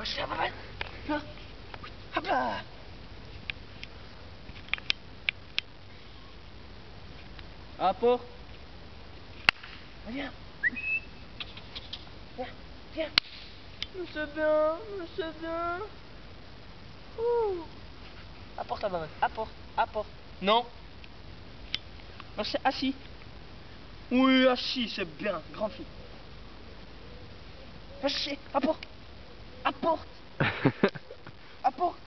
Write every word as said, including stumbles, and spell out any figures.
Vas-y, là, là, là. Hop là. Apporte. Viens. Viens, viens. C'est bien, c'est bien. Ouh. Apporte la banane. Apporte, apporte. Non. Non, c'est assis. Oui, assis, c'est bien, grand fille. Vas-y, apporte. Apporte. Apporte.